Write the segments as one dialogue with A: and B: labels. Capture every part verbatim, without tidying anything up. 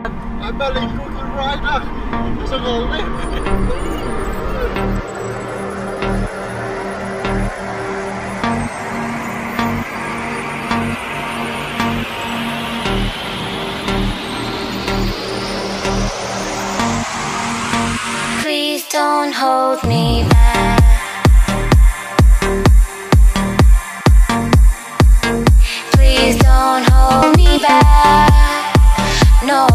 A: I'm belly cooking right now. It's a little bit.
B: Please don't hold me back. Please don't hold me back. No.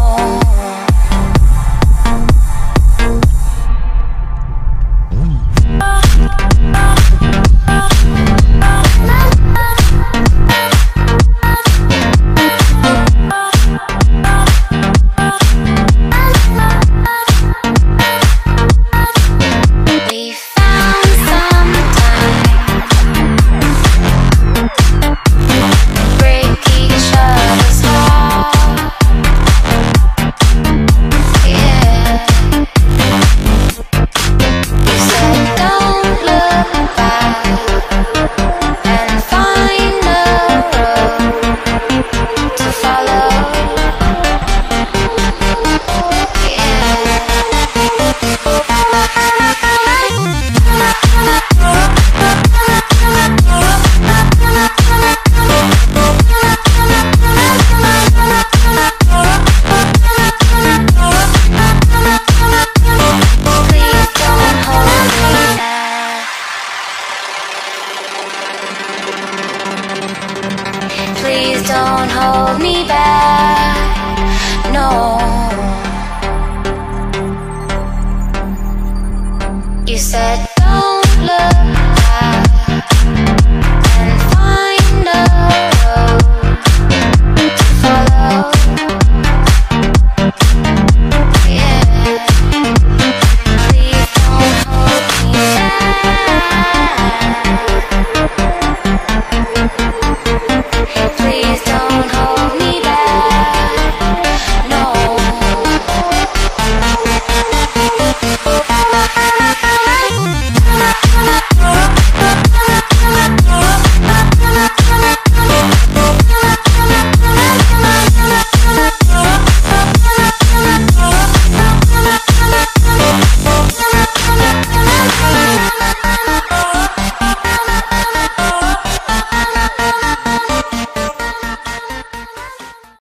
B: Please don't hold me back, no. You said